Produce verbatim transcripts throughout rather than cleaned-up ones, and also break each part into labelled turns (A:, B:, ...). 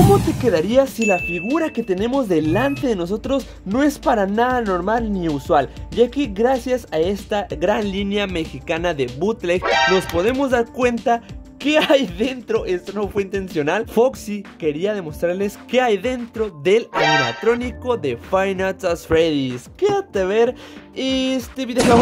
A: ¿Cómo te quedaría si la figura que tenemos delante de nosotros no es para nada normal ni usual? Ya que gracias a esta gran línea mexicana de bootleg nos podemos dar cuenta ¿qué hay dentro? Esto no fue intencional. Foxy quería demostrarles qué hay dentro del animatrónico de Five Nights at Freddy's. Quédate a ver este video.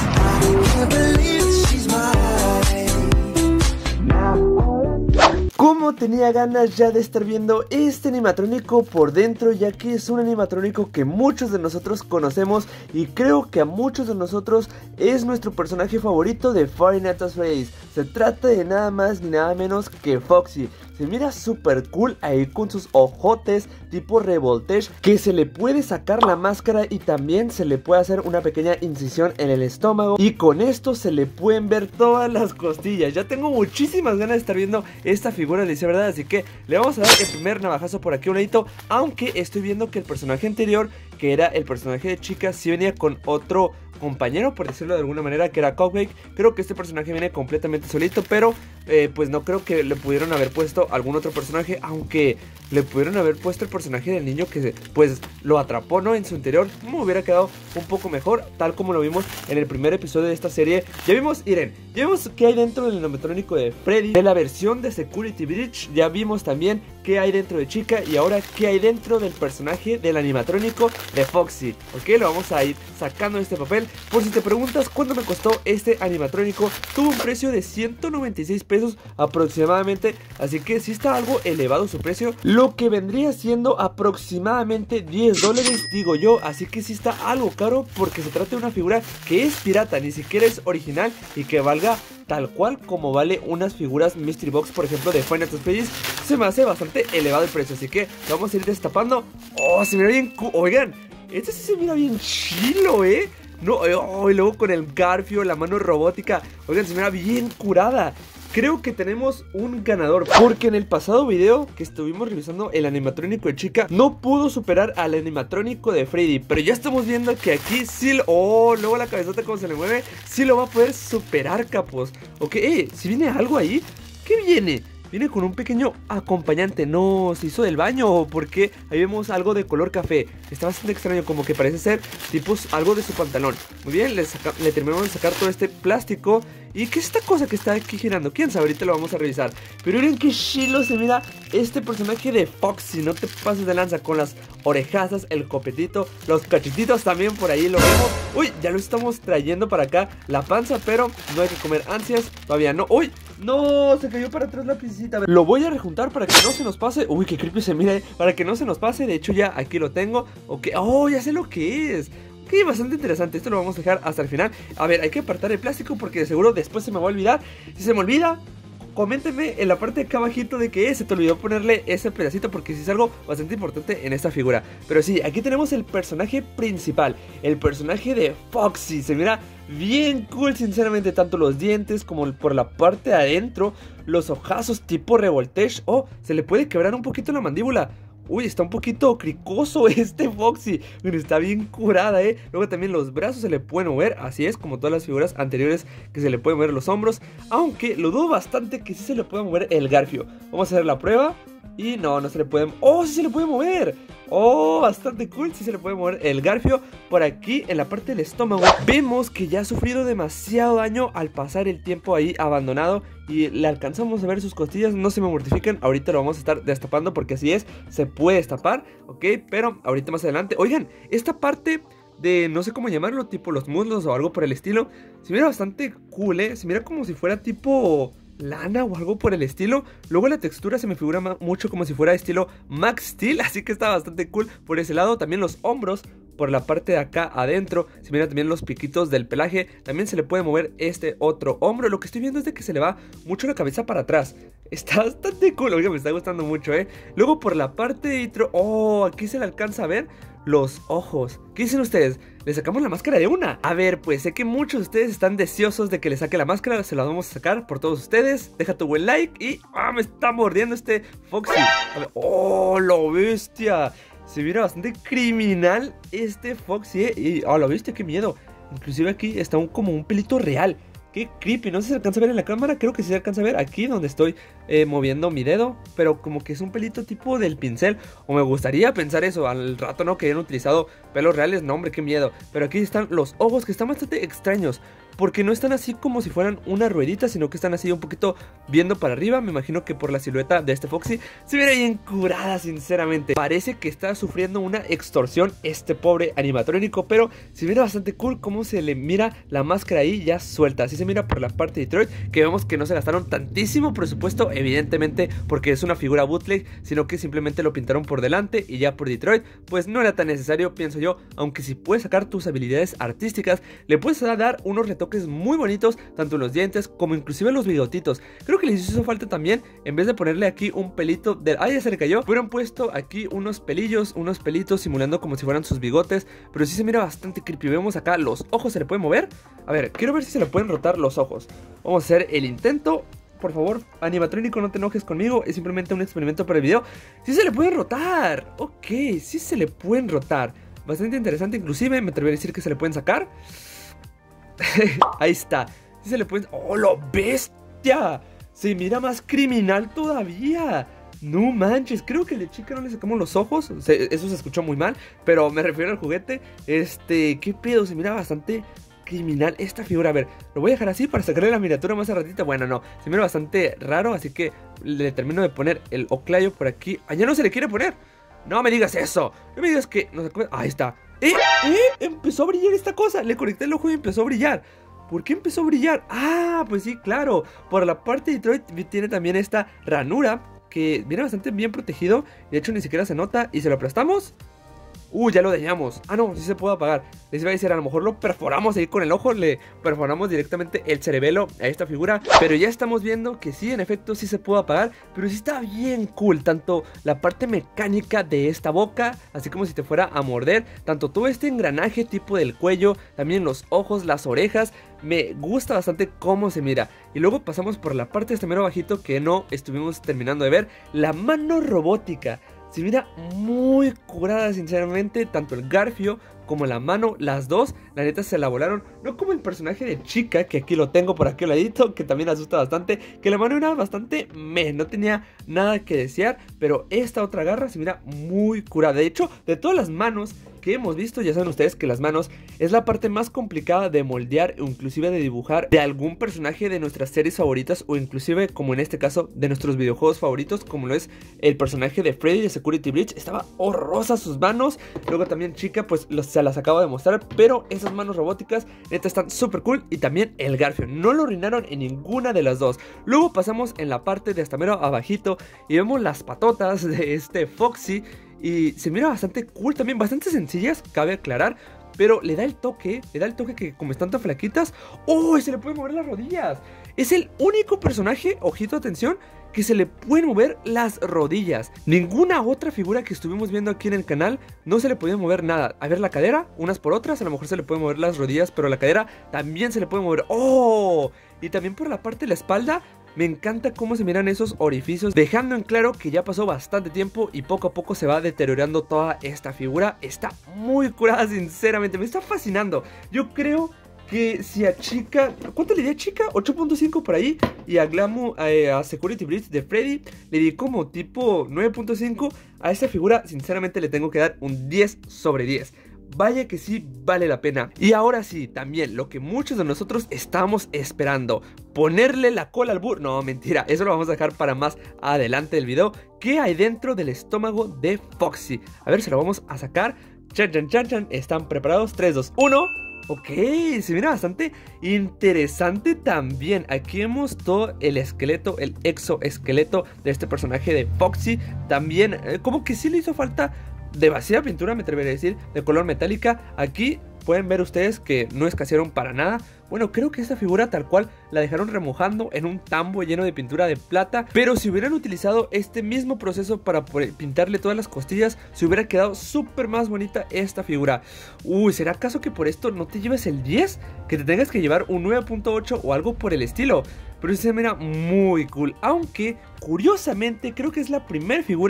A: Como tenía ganas ya de estar viendo este animatrónico por dentro, ya que es un animatrónico que muchos de nosotros conocemos y creo que a muchos de nosotros es nuestro personaje favorito de Five Nights at Freddy's. Se trata de nada más ni nada menos que Foxy. Se mira súper cool ahí con sus ojotes tipo Revoltage, que se le puede sacar la máscara y también se le puede hacer una pequeña incisión en el estómago, y con esto se le pueden ver todas las costillas. Ya tengo muchísimas ganas de estar viendo esta figura, de verdad, así que le vamos a dar el primer navajazo por aquí a un ladito, aunque estoy viendo que el personaje anterior, que era el personaje de Chica, sí venía con otro compañero, por decirlo de alguna manera, que era Cupcake. Creo que este personaje viene completamente solito, pero eh, pues no creo que le pudieron haber puesto algún otro personaje, aunque le pudieron haber puesto el personaje del niño que pues lo atrapó, ¿no? En su interior, me hubiera quedado un poco mejor, tal como lo vimos en el primer episodio de esta serie. Ya vimos, miren, ya vimos qué hay dentro del animatrónico de Freddy, de la versión de Security Breach. Ya vimos también qué hay dentro de Chica y ahora qué hay dentro del personaje del animatrónico de Foxy. Ok, lo vamos a ir sacando de este papel. Por si te preguntas cuánto me costó este animatrónico, tuvo un precio de ciento noventa y seis pesos aproximadamente, así que sí está algo elevado su precio, lo que vendría siendo aproximadamente diez dólares, digo yo. Así que sí está algo caro porque se trata de una figura que es pirata, ni siquiera es original y que valga tal cual como vale unas figuras Mystery Box, por ejemplo, de Five Nights at Freddy's. Se me hace bastante elevado el precio, así que lo vamos a ir destapando. Oh, se mira bien, oigan, este sí se mira bien chilo, eh. No, oh, y luego con el garfio, la mano robótica. Oigan, se mira bien curada. Creo que tenemos un ganador, porque en el pasado video que estuvimos revisando el animatrónico de Chica no pudo superar al animatrónico de Freddy, pero ya estamos viendo que aquí sí lo... Oh, luego la cabezota como se le mueve, sí lo va a poder superar, capos. Ok, eh, si viene algo ahí, ¿qué viene? Viene con un pequeño acompañante. No, se hizo del baño, porque ahí vemos algo de color café. Está bastante extraño, como que parece ser tipo algo de su pantalón. Muy bien, le, saca, le terminamos de sacar todo este plástico. ¿Y qué es esta cosa que está aquí girando? ¿Quién sabe? Ahorita lo vamos a revisar. Pero miren qué chilo se mira este personaje de Foxy. No te pases de lanza, con las orejazas, el copetito, los cachetitos también por ahí lo vemos. Uy, ya lo estamos trayendo para acá, la panza, pero no hay que comer ansias. Todavía no. Uy, no, se cayó para atrás la piecita. Lo voy a rejuntar para que no se nos pase. Uy, qué creepy se mira, eh. Para que no se nos pase. De hecho ya aquí lo tengo. Ok, oh, ya sé lo que es. Ok, bastante interesante, esto lo vamos a dejar hasta el final. A ver, hay que apartar el plástico porque de seguro después se me va a olvidar. Si se me olvida, coméntenme en la parte de acá abajito de que se te olvidó ponerle ese pedacito, porque sí es algo bastante importante en esta figura. Pero sí, aquí tenemos el personaje principal, el personaje de Foxy. Se mira bien cool, sinceramente, tanto los dientes como por la parte de adentro, los ojazos tipo Revoltage. Oh, se le puede quebrar un poquito la mandíbula. Uy, está un poquito cricoso este Foxy. Pero está bien curada, eh. Luego también los brazos se le pueden mover. Así es, como todas las figuras anteriores, que se le pueden mover los hombros. Aunque lo dudo bastante que sí se le pueda mover el garfio. Vamos a hacer la prueba. Y no, no se le puede... ¡Oh, sí se le puede mover! ¡Oh, bastante cool! Sí se le puede mover el garfio. Por aquí, en la parte del estómago, vemos que ya ha sufrido demasiado daño al pasar el tiempo ahí abandonado. Y le alcanzamos a ver sus costillas. No se me mortifiquen, ahorita lo vamos a estar destapando, porque así es, se puede destapar, ¿ok? Pero ahorita más adelante... Oigan, esta parte de, no sé cómo llamarlo, tipo los muslos o algo por el estilo, se mira bastante cool, ¿eh? Se mira como si fuera tipo... lana o algo por el estilo. Luego la textura se me figura mucho como si fuera estilo Max Steel, así que está bastante cool por ese lado. También los hombros por la parte de acá adentro, se miran también los piquitos del pelaje. También se le puede mover este otro hombro. Lo que estoy viendo es de que se le va mucho la cabeza para atrás. Está bastante cool, oiga, me está gustando mucho, eh. Luego por la parte de dentro, oh, aquí se le alcanza a ver los ojos. ¿Qué dicen ustedes? ¿Le sacamos la máscara de una? A ver, pues sé que muchos de ustedes están deseosos de que le saque la máscara. Se la vamos a sacar por todos ustedes. Deja tu buen like y... ¡ah, me está mordiendo este Foxy! A ver, ¡oh, la bestia! Se mira bastante criminal este Foxy, ¿eh? Y, ¡oh, la bestia, qué miedo! Inclusive aquí está un, como un pelito real. Qué creepy, no sé si se alcanza a ver en la cámara. Creo que sí se alcanza a ver aquí donde estoy eh, moviendo mi dedo, pero como que es un pelito tipo del pincel. O me gustaría pensar eso, al rato no que hayan utilizado pelos reales. No hombre, qué miedo. Pero aquí están los ojos, que están bastante extraños, porque no están así como si fueran una ruedita, sino que están así un poquito viendo para arriba. Me imagino que por la silueta de este Foxy se viene bien curada, sinceramente. Parece que está sufriendo una extorsión este pobre animatrónico, pero se mira bastante cool cómo se le mira la máscara ahí ya suelta. Así se mira por la parte de Detroit, que vemos que no se gastaron tantísimo presupuesto, evidentemente porque es una figura bootleg, sino que simplemente lo pintaron por delante y ya por Detroit pues no era tan necesario, pienso yo. Aunque si puedes sacar tus habilidades artísticas, le puedes dar unos retoques muy bonitos, tanto en los dientes como inclusive en los bigotitos. Creo que les hizo falta también, en vez de ponerle aquí un pelito de... ¡ay, ya se le cayó! Hubieran puesto aquí unos pelillos, unos pelitos simulando como si fueran sus bigotes, pero sí se mira bastante creepy. Vemos acá los ojos, ¿se le puede mover? A ver, quiero ver si se le pueden rotar los ojos. Vamos a hacer el intento. Por favor, animatrónico, no te enojes conmigo, es simplemente un experimento para el video. ¡Sí se le pueden rotar! Ok, sí se le pueden rotar. Bastante interesante, inclusive me atrevería a decir que se le pueden sacar. Ahí está. Sí se le pueden... ¡oh, lo bestia! Se mira más criminal todavía. No manches, creo que a la chica no le sacamos los ojos. se, Eso se escuchó muy mal, pero me refiero al juguete. Este, ¿qué pedo? Se mira bastante criminal esta figura. A ver, lo voy a dejar así para sacarle la miniatura más a ratito. Bueno, no, se mira bastante raro, así que le termino de poner el oclayo por aquí. ¡allá no se le quiere poner! No me digas eso. No me digas que... no se... ahí está. ¡Eh! ¡Eh! Empezó a brillar esta cosa. Le conecté el ojo y empezó a brillar. ¿Por qué empezó a brillar? Ah, pues sí, claro. Por la parte de Detroit tiene también esta ranura que viene bastante bien protegido. De hecho ni siquiera se nota. ¿Y se lo aplastamos? Uh, ya lo dañamos. Ah, no, sí se puede apagar. Les iba a decir, a lo mejor lo perforamos ahí con el ojo. Le perforamos directamente el cerebelo a esta figura. Pero ya estamos viendo que sí, en efecto, sí se puede apagar. Pero sí está bien cool. Tanto la parte mecánica de esta boca, así como si te fuera a morder. Tanto todo este engranaje tipo del cuello. También los ojos, las orejas. Me gusta bastante cómo se mira. Y luego pasamos por la parte de este mero bajito que no estuvimos terminando de ver. La mano robótica. Se mira muy curada, sinceramente. Tanto el garfio como la mano, las dos, la neta se la volaron. No como el personaje de Chica, que aquí lo tengo por aquí al ladito, que también asusta bastante. Que la mano era bastante meh, no tenía nada que desear. Pero esta otra garra se mira muy curada. De hecho, de todas las manos que hemos visto, ya saben ustedes que las manos es la parte más complicada de moldear o inclusive de dibujar de algún personaje de nuestras series favoritas, o inclusive como en este caso de nuestros videojuegos favoritos, como lo es el personaje de Freddy de Security Breach. Estaba horrorosa sus manos. Luego también Chica pues los, se las acabo de mostrar, pero esas manos robóticas neta están súper cool. Y también el garfio, no lo arruinaron en ninguna de las dos. Luego pasamos en la parte de hasta mero abajito y vemos las patotas de este Foxy. Y se mira bastante cool también, bastante sencillas, cabe aclarar. Pero le da el toque, le da el toque que como están tan flaquitas... ¡oh! Se le pueden mover las rodillas. Es el único personaje, ojito, atención, que se le pueden mover las rodillas. Ninguna otra figura que estuvimos viendo aquí en el canal no se le podía mover nada. A ver, la cadera, unas por otras, a lo mejor se le pueden mover las rodillas, pero la cadera también se le puede mover. ¡oh! Y también por la parte de la espalda. Me encanta cómo se miran esos orificios, dejando en claro que ya pasó bastante tiempo y poco a poco se va deteriorando toda esta figura. Está muy curada, sinceramente, me está fascinando. Yo creo que si a Chica... ¿cuánto le di a Chica? ocho punto cinco por ahí. Y a Glamu, eh, a Security Breach de Freddy, le di como tipo nueve punto cinco. A esta figura, sinceramente, le tengo que dar un diez sobre diez. Vaya que sí vale la pena. Y ahora sí, también lo que muchos de nosotros estamos esperando, ponerle la cola al burro. No, mentira, eso lo vamos a dejar para más adelante del video. ¿Qué hay dentro del estómago de Foxy? A ver, se lo vamos a sacar. Chan, chan, chan, chan. ¿Están preparados? tres, dos, uno. Ok, se mira bastante interesante también. Aquí vemos todo el esqueleto, el exoesqueleto de este personaje de Foxy. También, eh, como que sí le hizo falta demasiada pintura, me atrevería a decir, de color metálica. Aquí pueden ver ustedes que no escasearon para nada. Bueno, creo que esta figura tal cual la dejaron remojando en un tambo lleno de pintura de plata. Pero si hubieran utilizado este mismo proceso para pintarle todas las costillas, se hubiera quedado súper más bonita esta figura. Uy, ¿será acaso que por esto no te lleves el diez? Que te tengas que llevar un nueve punto ocho o algo por el estilo. Pero se mira muy cool. Aunque, curiosamente, creo que es la primera figura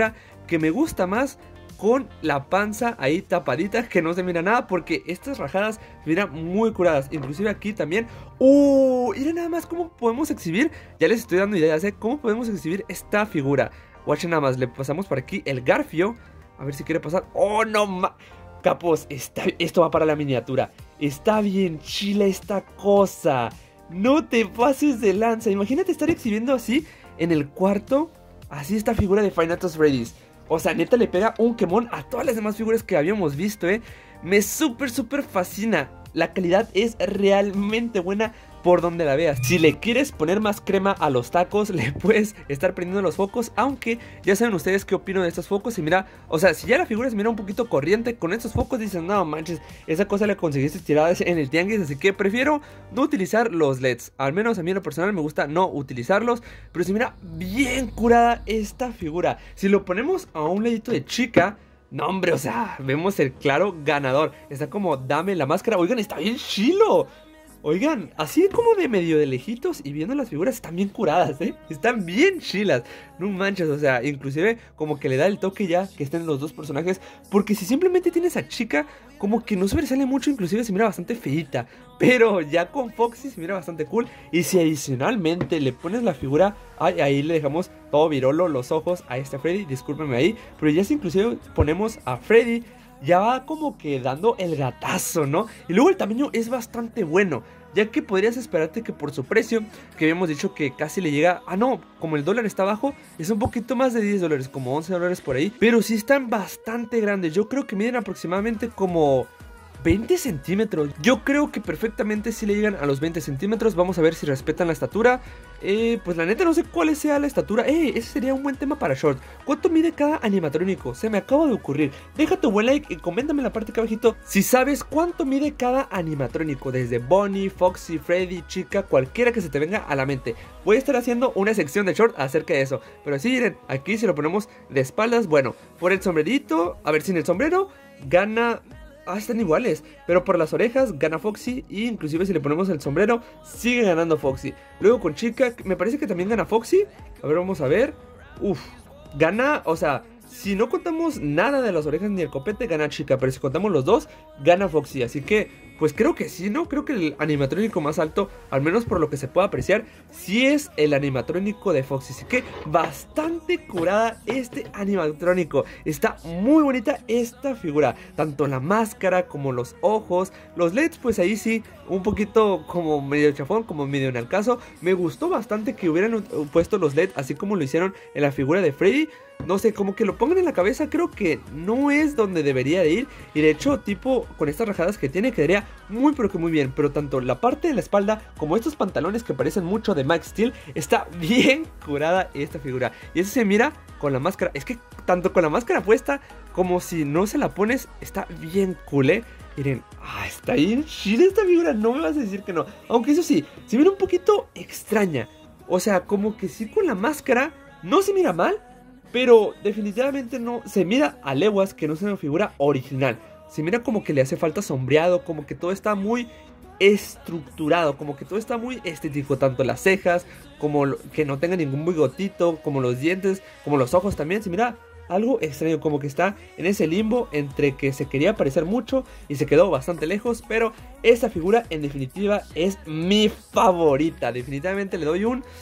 A: que me gusta más con la panza ahí tapadita, que no se mira nada, porque estas rajadas se miran muy curadas. Inclusive aquí también. ¡Uh! Miren nada más cómo podemos exhibir. Ya les estoy dando ideas, ¿eh? Cómo podemos exhibir esta figura. Watchen nada más, le pasamos por aquí el garfio. A ver si quiere pasar. ¡Oh, no ma! Capos, está, esto va para la miniatura. Está bien chila esta cosa. No te pases de lanza. Imagínate estar exhibiendo así en el cuarto. Así esta figura de Five Nights at Freddy's. O sea, neta le pega un quemón a todas las demás figuras que habíamos visto, eh. Me súper, súper fascina. La calidad es realmente buena por donde la veas. Si le quieres poner más crema a los tacos, le puedes estar prendiendo los focos. Aunque ya saben ustedes qué opino de estos focos. Y mira, o sea, si ya la figura se mira un poquito corriente, con estos focos dicen, no manches, esa cosa la conseguiste tirada en el tianguis. Así que prefiero no utilizar los L E Ds. Al menos a mí en lo personal me gusta no utilizarlos. Pero se mira bien curada esta figura. Si lo ponemos a un ladito de Chica, no hombre, o sea, vemos el claro ganador. Está como, dame la máscara. Oigan, está bien chilo. Oigan, así como de medio de lejitos y viendo las figuras están bien curadas, ¿eh? Están bien chilas, no manches, o sea, inclusive como que le da el toque ya que estén los dos personajes. Porque si simplemente tienes a Chica, como que no sobresale mucho, inclusive se mira bastante feita. Pero ya con Foxy se mira bastante cool. Y si adicionalmente le pones la figura, ay, ahí le dejamos todo virolo, los ojos a este Freddy, discúlpenme ahí. Pero ya si inclusive ponemos a Freddy, ya va como que dando el gatazo, ¿no? Y luego el tamaño es bastante bueno, ya que podrías esperarte que por su precio, que habíamos dicho que casi le llega, ah no, como el dólar está bajo, es un poquito más de diez dólares, como once dólares por ahí. Pero sí están bastante grandes, yo creo que miden aproximadamente como veinte centímetros. Yo creo que perfectamente si le llegan a los veinte centímetros. Vamos a ver si respetan la estatura. eh, Pues la neta no sé cuál sea la estatura. Eh, ese sería un buen tema para short. ¿Cuánto mide cada animatrónico? Se me acaba de ocurrir. Deja tu buen like y coméntame en la parte de abajito si sabes cuánto mide cada animatrónico, desde Bonnie, Foxy, Freddy, Chica, cualquiera que se te venga a la mente. Voy a estar haciendo una sección de short acerca de eso. Pero sí, miren, aquí si lo ponemos de espaldas, bueno, por el sombrerito, a ver, sin el sombrero gana... Ah, están iguales, pero por las orejas gana Foxy. Y inclusive si le ponemos el sombrero sigue ganando Foxy. Luego con Chica, me parece que también gana Foxy. A ver, vamos a ver. Uf, gana, o sea, si no contamos nada de las orejas ni el copete, gana Chica. Pero si contamos los dos, gana Foxy. Así que, pues creo que sí, ¿no? Creo que el animatrónico más alto, al menos por lo que se puede apreciar, sí es el animatrónico de Foxy. Así que bastante curada este animatrónico. Está muy bonita esta figura, tanto la máscara como los ojos. Los L E Ds, pues ahí sí, un poquito como medio chafón, como medio en el caso. Me gustó bastante que hubieran puesto los L E D así como lo hicieron en la figura de Freddy. No sé, como que lo pongan en la cabeza, creo que no es donde debería de ir. Y de hecho, tipo, con estas rajadas que tiene, quedaría muy pero que muy bien. Pero tanto la parte de la espalda como estos pantalones que parecen mucho de Max Steel, está bien curada esta figura. Y eso se mira con la máscara. Es que tanto con la máscara puesta como si no se la pones, está bien cool, ¿eh? Miren, ah, está bien chida esta figura, no me vas a decir que no. Aunque eso sí, se mira un poquito extraña. O sea, como que sí con la máscara no se mira mal, pero definitivamente no se mira a leguas que no es una figura original. Se mira como que le hace falta sombreado, como que todo está muy estructurado, como que todo está muy estético, tanto las cejas, como que no tenga ningún bigotito, como los dientes, como los ojos también. Se mira algo extraño, como que está en ese limbo entre que se quería parecer mucho y se quedó bastante lejos. Pero esta figura en definitiva es mi favorita. Definitivamente le doy un...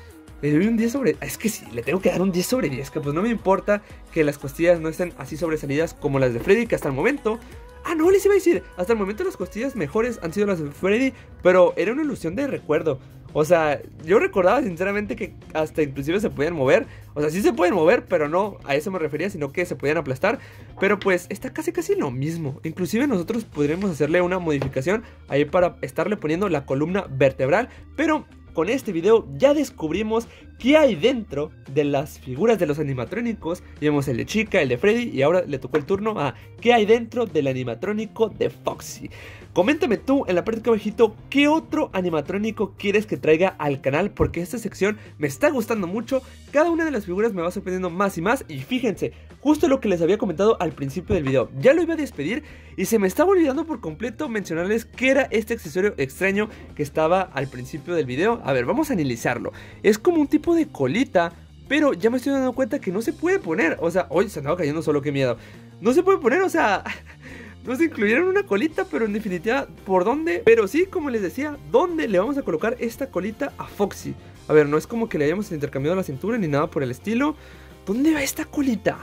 A: Le doy un diez sobre... Es que sí, le tengo que dar un diez sobre diez. Que pues no me importa que las costillas no estén así sobresalidas como las de Freddy, que hasta el momento... Ah, no, les iba a decir, hasta el momento las costillas mejores han sido las de Freddy, pero era una ilusión de recuerdo. O sea, yo recordaba sinceramente que hasta inclusive se podían mover. O sea, sí se pueden mover, pero no a eso me refería, sino que se podían aplastar. Pero pues está casi casi lo mismo. Inclusive nosotros podríamos hacerle una modificación ahí para estarle poniendo la columna vertebral. Pero con este video ya descubrimos qué hay dentro de las figuras de los animatrónicos. Vimos el de Chica, el de Freddy, y ahora le tocó el turno a qué hay dentro del animatrónico de Foxy. Coméntame tú en la parte de abajito qué otro animatrónico quieres que traiga al canal, porque esta sección me está gustando mucho. Cada una de las figuras me va sorprendiendo más y más. Y fíjense, justo lo que les había comentado al principio del video, ya lo iba a despedir y se me estaba olvidando por completo mencionarles qué era este accesorio extraño que estaba al principio del video. A ver, vamos a analizarlo. Es como un tipo de colita, pero ya me estoy dando cuenta que no se puede poner. O sea, hoy se andaba cayendo solo, qué miedo. No se puede poner, o sea... Nos incluyeron una colita, pero en definitiva, ¿por dónde? Pero sí, como les decía, ¿dónde le vamos a colocar esta colita a Foxy? A ver, no es como que le hayamos intercambiado la cintura ni nada por el estilo. ¿Dónde va esta colita?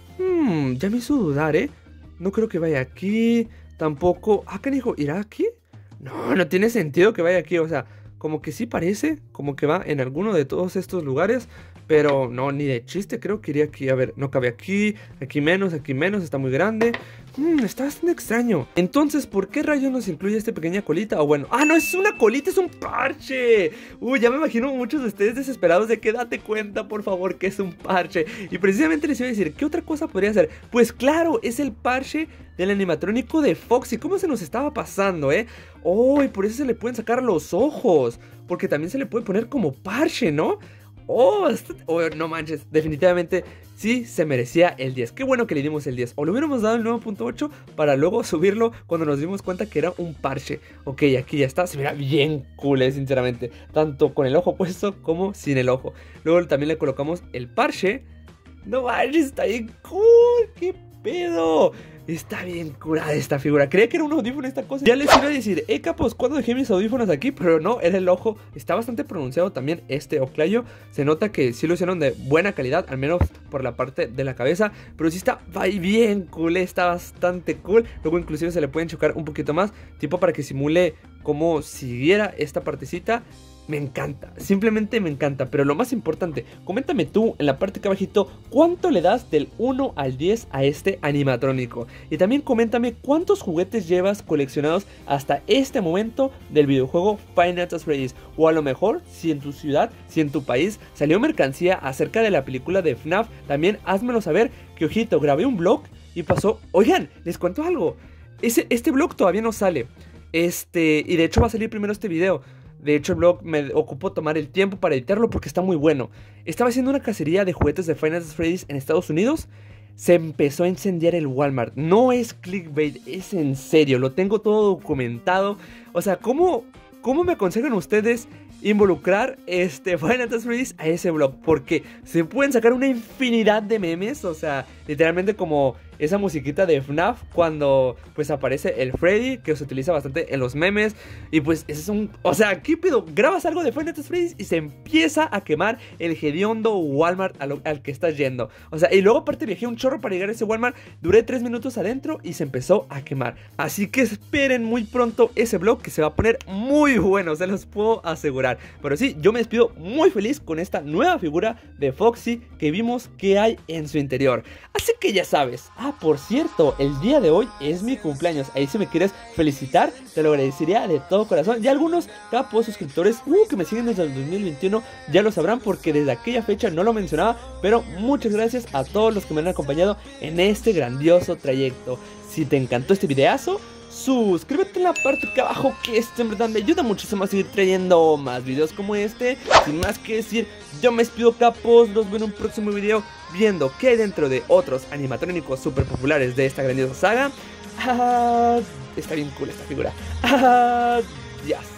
A: Hmm, ya me hizo dudar, ¿eh? No creo que vaya aquí. Tampoco... Ah, canijo, ¿irá aquí? No, no tiene sentido que vaya aquí, o sea... Como que sí parece, como que va en alguno de todos estos lugares. Pero no, ni de chiste, creo que iría aquí. A ver, no cabe aquí, aquí menos, aquí menos, está muy grande. Hmm, está bastante extraño. Entonces, ¿por qué rayos nos incluye esta pequeña colita? O bueno, ¡ah, no es una colita, es un parche! Uy, ya me imagino muchos de ustedes desesperados de que date cuenta, por favor, que es un parche. Y precisamente les iba a decir, ¿qué otra cosa podría ser? Pues claro, es el parche del animatrónico de Foxy. ¿Cómo se nos estaba pasando, eh? Oh, y por eso se le pueden sacar los ojos. Porque también se le puede poner como parche, ¿no? Oh, oh, no manches, definitivamente sí se merecía el diez. Qué bueno que le dimos el diez. O le hubiéramos dado el nueve punto ocho para luego subirlo cuando nos dimos cuenta que era un parche. Ok, aquí ya está, se mira bien cool, eh, sinceramente. Tanto con el ojo puesto como sin el ojo. Luego también le colocamos el parche. No manches, está bien cool, qué pedo. Está bien curada esta figura. Creía que era un audífono esta cosa. Ya les iba a decir, eh capos, ¿cuándo dejé mis audífonos aquí? Pero no, era el ojo. Está bastante pronunciado también este oclayo. Se nota que sí lo hicieron de buena calidad, al menos por la parte de la cabeza. Pero sí está bien cool, está bastante cool. Luego inclusive se le pueden chocar un poquito más, tipo para que simule como siguiera esta partecita. Me encanta, simplemente me encanta. Pero lo más importante, coméntame tú en la parte de abajito cuánto le das del uno al diez a este animatrónico. Y también coméntame cuántos juguetes llevas coleccionados hasta este momento del videojuego Five Nights at Freddy's. O a lo mejor, si en tu ciudad, si en tu país salió mercancía acerca de la película de F NAF, también házmelo saber. Que ojito, grabé un vlog y pasó... Oigan, les cuento algo. Ese, este vlog todavía no sale. Este, y de hecho va a salir primero este video. De hecho el vlog me ocupó tomar el tiempo para editarlo porque está muy bueno. Estaba haciendo una cacería de juguetes de Five Nights at Freddy's en Estados Unidos. Se empezó a incendiar el Walmart. No es clickbait, es en serio. Lo tengo todo documentado. O sea, ¿cómo, cómo me aconsejan ustedes involucrar este Five Nights at Freddy's a ese vlog? Porque se pueden sacar una infinidad de memes. O sea, literalmente como esa musiquita de F NAF cuando pues aparece el Freddy, que se utiliza bastante en los memes. Y pues ese es un... O sea, ¿qué pido? Grabas algo de Five Nights at Freddy's y se empieza a quemar el hediondo Walmart al, al que estás yendo. O sea, y luego aparte viajé un chorro para llegar a ese Walmart. Duré tres minutos adentro y se empezó a quemar. Así que esperen muy pronto ese vlog que se va a poner muy bueno, se los puedo asegurar. Pero sí, yo me despido muy feliz con esta nueva figura de Foxy que vimos que hay en su interior. Así que ya sabes. Ah, por cierto, el día de hoy es mi cumpleaños. Ahí si me quieres felicitar, te lo agradecería de todo corazón. Y algunos capos suscriptores uh, que me siguen desde el dos mil veintiuno ya lo sabrán porque desde aquella fecha no lo mencionaba. Pero muchas gracias a todos los que me han acompañado en este grandioso trayecto. Si te encantó este videazo, suscríbete en la parte de abajo, que esto en verdad me ayuda muchísimo a seguir trayendo más videos como este. Sin más que decir, yo me despido, capos. Los veo en un próximo video viendo qué hay dentro de otros animatrónicos super populares de esta grandiosa saga. Ah, está bien cool esta figura. Adiós.